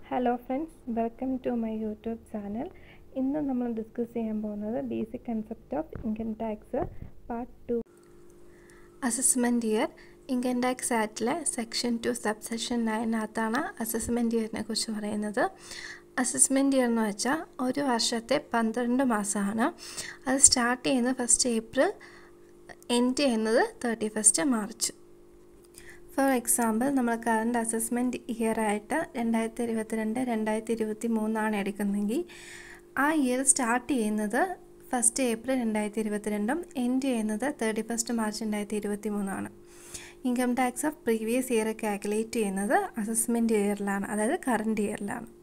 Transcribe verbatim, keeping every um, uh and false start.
Hello friends, welcome to my YouTube channel. ഇന്ന് നമ്മൾ discuss ചെയ്യാൻ പോകുന്നത് basic concept of income tax part two. Assessment year. Income tax ആക്ടിലെ section two subsection നയനകത്താണ് assessment ഇയറിനെ കുറിച്ച് പറയുന്നത്. അസസ്മെൻറ്റ് ഇയർ എന്ന് വെച്ചാൽ ഒരു വർഷത്തെ പന്ത്രണ്ട് മാസമാണ്. അത് സ്റ്റാർട്ട് ചെയ്യുന്നത് ഫസ്റ്റ് ഏപ്രിൽ, എൻഡ് ചെയ്യുന്നത് thirty first March. For example, നമ്മൾ കറണ്ട് അസസ്മെൻറ്റ് ഇയർ ആയിട്ട് രണ്ടായിരത്തി ഇരുപത്തിരണ്ട് രണ്ടായിരത്തി ഇരുപത്തി മൂന്നാണ് എടുക്കുന്നതെങ്കിൽ ആ ഇയർ സ്റ്റാർട്ട് ചെയ്യുന്നത് ഫസ്റ്റ് ഏപ്രിൽ രണ്ടായിരത്തി ഇരുപത്തിരണ്ടും എൻഡ് ചെയ്യുന്നത് തേർട്ടി ഫസ്റ്റ് മാർച്ച് രണ്ടായിരത്തി ഇരുപത്തി മൂന്നാണ്. Income tax of previous year calculate ചെയ്യുന്നത് അസസ്മെൻറ്റ് ഇയറിലാണ്, അതായത് കറണ്ട് ഇയറിലാണ്.